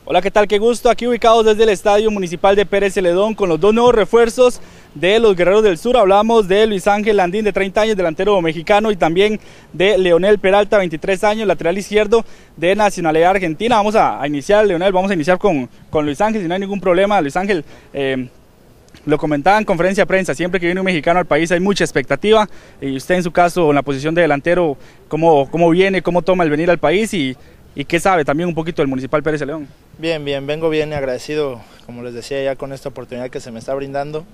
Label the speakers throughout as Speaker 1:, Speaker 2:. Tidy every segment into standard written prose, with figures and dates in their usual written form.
Speaker 1: Hola, ¿qué tal? Qué gusto, aquí ubicados desde el Estadio Municipal de Pérez Celedón con los dos nuevos refuerzos de los Guerreros del Sur. Hablamos de Luis Ángel Landín, de 30 años, delantero mexicano, y también de Leonel Peralta, 23 años, lateral izquierdo de nacionalidad argentina. Vamos a iniciar, Leonel, vamos a iniciar con Luis Ángel, si no hay ningún problema. Luis Ángel, lo comentaba en conferencia de prensa, siempre que viene un mexicano al país hay mucha expectativa, y usted en su caso, en la posición de delantero, ¿cómo viene, cómo toma el venir al país y qué sabe también un poquito del Municipal Pérez Celedón?
Speaker 2: Bien, vengo bien agradecido, como les decía, ya con esta oportunidad que se me está brindando,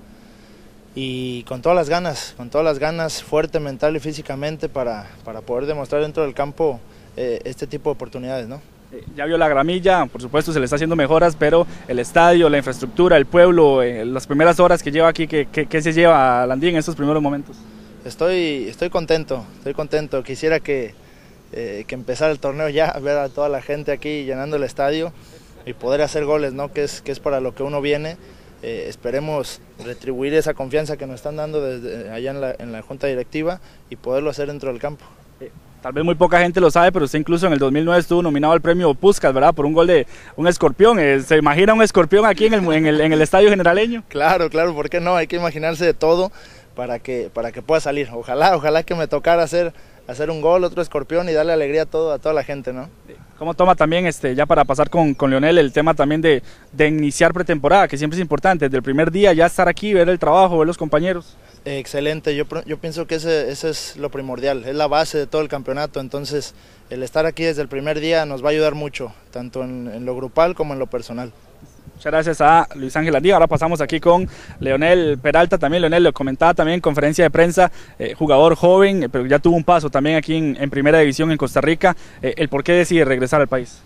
Speaker 2: y con todas las ganas, fuerte mental y físicamente para poder demostrar dentro del campo este tipo de oportunidades, ¿no?
Speaker 1: Ya vio la gramilla, por supuesto se le está haciendo mejoras, pero el estadio, la infraestructura, el pueblo, las primeras horas que lleva aquí, ¿qué se lleva Landín en estos primeros momentos?
Speaker 2: Estoy contento, quisiera que empezara el torneo ya, ver a toda la gente aquí llenando el estadio y poder hacer goles, ¿no? Que es para lo que uno viene. Esperemos retribuir esa confianza que nos están dando desde allá en la junta directiva y poderlo hacer dentro del campo.
Speaker 1: Tal vez muy poca gente lo sabe, pero usted incluso en el 2009 estuvo nominado al premio Puskás, ¿verdad? Por un gol de un escorpión. ¿Se imagina un escorpión aquí en el estadio generaleño?
Speaker 2: Claro, ¿por qué no? Hay que imaginarse de todo para que pueda salir. Ojalá que me tocara hacer un gol, otro escorpión y darle alegría a toda la gente, ¿no?
Speaker 1: ¿Cómo toma también, ya para pasar con Leonel, el tema también de iniciar pretemporada, que siempre es importante, desde el primer día ya estar aquí, ver el trabajo, ver los compañeros?
Speaker 2: Excelente, yo pienso que ese es lo primordial, es la base de todo el campeonato, entonces el estar aquí desde el primer día nos va a ayudar mucho, tanto en lo grupal como en lo personal.
Speaker 1: Muchas gracias a Luis Ángel Landín. Ahora pasamos aquí con Leonel Peralta. También Leonel lo comentaba también en conferencia de prensa, jugador joven, pero ya tuvo un paso también aquí en primera división en Costa Rica. ¿El por qué decide regresar al país?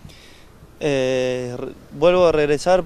Speaker 3: Vuelvo a regresar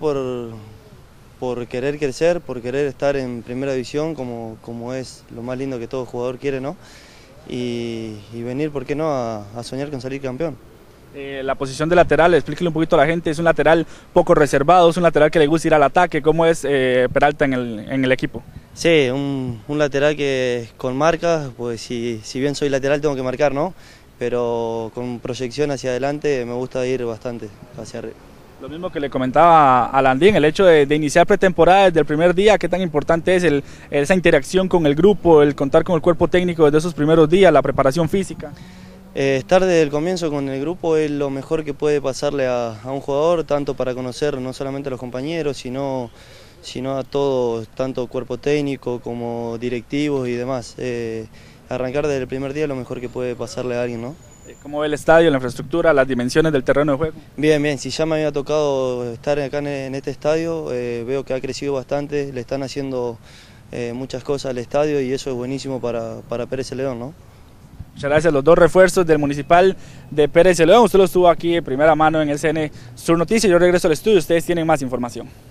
Speaker 3: por querer crecer, por querer estar en primera división, como es lo más lindo que todo jugador quiere, ¿no? Y venir, ¿por qué no?, a soñar con salir campeón.
Speaker 1: La posición de lateral, explíquele un poquito a la gente, es un lateral poco reservado, es un lateral que le gusta ir al ataque. ¿Cómo es Peralta en el equipo?
Speaker 3: Sí, un lateral que con marca, pues si bien soy lateral tengo que marcar, ¿no? Pero con proyección hacia adelante me gusta ir bastante hacia arriba.
Speaker 1: Lo mismo que le comentaba a Landín, el hecho de iniciar pretemporada desde el primer día, qué tan importante es esa interacción con el grupo, el contar con el cuerpo técnico desde esos primeros días, la preparación física.
Speaker 3: Estar desde el comienzo con el grupo es lo mejor que puede pasarle a un jugador, tanto para conocer no solamente a los compañeros, sino a todos, tanto cuerpo técnico como directivos y demás. Arrancar desde el primer día es lo mejor que puede pasarle a alguien, ¿no?
Speaker 1: ¿Cómo ve el estadio, la infraestructura, las dimensiones del terreno de juego?
Speaker 3: Bien, si ya me había tocado estar acá en este estadio, veo que ha crecido bastante, le están haciendo muchas cosas al estadio y eso es buenísimo para Pérez Celedón, ¿no?
Speaker 1: Muchas gracias a los dos refuerzos del Municipal de Pérez Celedón. Usted lo estuvo aquí de primera mano en SN Sur Noticias. Yo regreso al estudio, ustedes tienen más información.